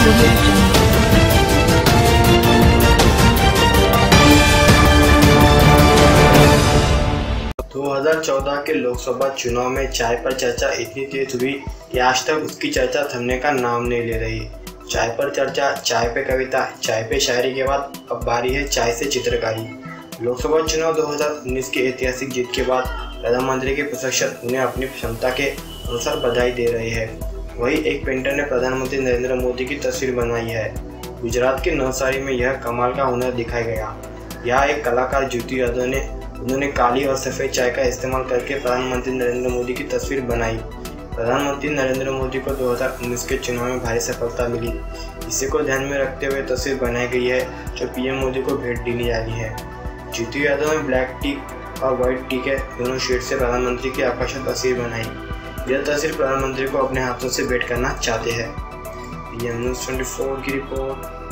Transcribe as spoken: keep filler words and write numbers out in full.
दो हज़ार चौदह के लोकसभा चुनाव में चाय पर चर्चा इतनी तेज हुई कि आज तक उसकी चर्चा थमने का नाम नहीं ले रही। चाय पर चर्चा, चाय पे कविता, चाय पे शायरी के बाद अब बारी है चाय से चित्रकारी। लोकसभा चुनाव दो हज़ार उन्नीस की ऐतिहासिक जीत के बाद प्रधानमंत्री के प्रशंसक उन्हें अपनी क्षमता के अनुसार बधाई दे रहे हैं। वहीं एक पेंटर ने प्रधानमंत्री नरेंद्र मोदी की तस्वीर बनाई है। गुजरात के नवसारी में यह कमाल का हुनर दिखाया गया। यहाँ एक कलाकार जितू यादव ने उन्होंने काली और सफ़ेद चाय का इस्तेमाल करके प्रधानमंत्री नरेंद्र मोदी की तस्वीर बनाई। प्रधानमंत्री नरेंद्र मोदी को दो हज़ार उन्नीस के चुनाव में भारी सफलता मिली। इसी को ध्यान में रखते हुए तस्वीर बनाई गई है जो पीएम मोदी को भेंट देने जा रही है। जितू यादव ने ब्लैक टी और व्हाइट टी के दोनों शेड से प्रधानमंत्री की आकर्षक तस्वीर बनाई। यह तस्वीर प्रधानमंत्री को अपने हाथों से भेंट करना चाहते हैं। पीएम न्यूज़ चौबीस की रिपोर्ट।